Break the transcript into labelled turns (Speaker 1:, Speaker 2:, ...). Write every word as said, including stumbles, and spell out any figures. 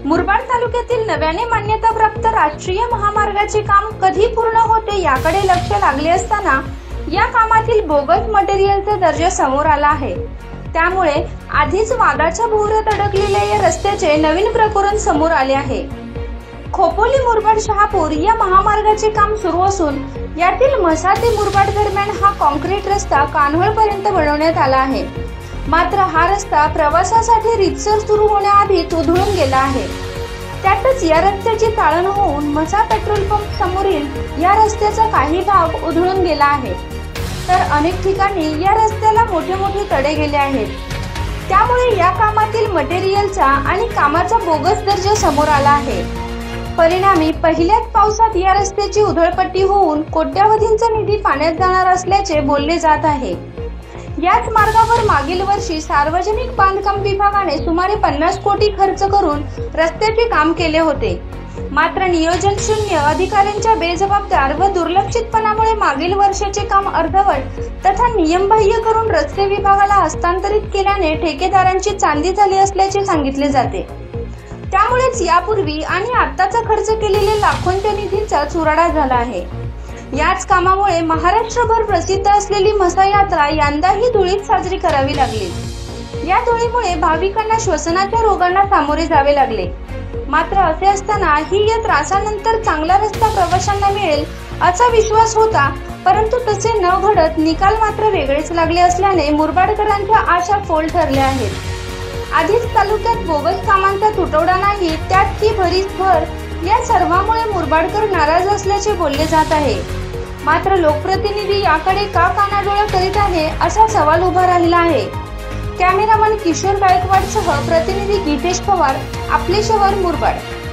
Speaker 1: मुरबाड तालुक्यातील नव्याने मान्यताप्राप्त राष्ट्रीय महामार्गाचे काम कधी पूर्ण होते याकडे लक्ष लागले असताना या कामातील बोगस मटेरियलचा दर्जा समोर आला आहे। त्यामुळे आधीच वादाच्या भोवऱ्यात अडकलेल्या या रस्त्याचे नवीन प्रकरण समोर आले आहे। खोपोली मुरबाड शहापूर या महामार्गाचे काम सुरू असून यातील म्हसा ते मुरबाड दरम्यान हा कॉन्क्रीट रस्ता कान्होळपर्यंत बनवण्यात आला आहे। मात्र हा रस्ता प्रवासासाठी रीतसर सुरू होण्याआधीच उधळून गेला आहे। त्यातच या रस्त्याची चाळण होऊन म्हसा पेट्रोल पंप समोरील या रस्त्याचा काही भाग उधळून गेला आहे, तर अनेक ठिकाणी या रस्त्याला मोठे मोठे तडे गेले आहेत। त्यामुळे या कामातील मटेरियलचा आणि कामाचा बोगस दर्जा समोर आला आहे। परिणामी पहिल्याच पावसात या रस्त्याची उधळपट्टी होऊन कोट्यावधींचा निधी पाण्यात जाणार असल्याचे बोलले जात आहे। याच मार्गावर मागील वर्षी सार्वजनिक बांधकाम विभागाने सुमारे पन्नास कोटी खर्च करून रस्त्याचे काम केले होते। मात्र नियोजन शून्य, अधिकाऱ्यांच्या बेजबाबदार व दुर्लक्षितपणामुळे मागील वर्षाचे काम अर्धवट तथा नियमबाह्य करून रस्ते विभागाला हस्तांतरित केल्याने ठेकेदारांची चांदी झाली असल्याचे सांगितले जाते। त्यामुळेच यापूर्वी आणि आत्ताचा खर्च केलेल्या लाखोंच्या निधीचा चुराडा झाला आहे। याच कामामुळे महाराष्ट्रभर प्रसिद्ध असलेली म्हसा यात्रा यंदाही धुळीत साजरी करावी लागली। या धुळीमुळे भाविकांना श्वसनाच्या रोगांना सामोरे जावे लागले। मात्र असे असताना ही या त्रासानंतर चांगला रस्ता प्रवाशांना मिळेल असा विश्वास होता, परंतु तसे न घडत निकाल मात्र वेगळेच लागले असल्याने मुरबाडकरांच्या आशा फोल ठरल्या आहेत। आधीच तालुक्यात बोगस कामांचा तुटवडा नाही, त्यात ती भरीस भर या सर्वांमुळे मुरबाडकर नाराज असल्याचे बोलले जात आहे। मात्र लोकप्रतिनिधी याकडे का कानाडोळा करीत आहे असा सवाल उभा राहिला आहे। कॅमेरामन किशोर गायकवाडसह प्रतिनिधी गीतेश पवार, आपले शहर मुरबाड।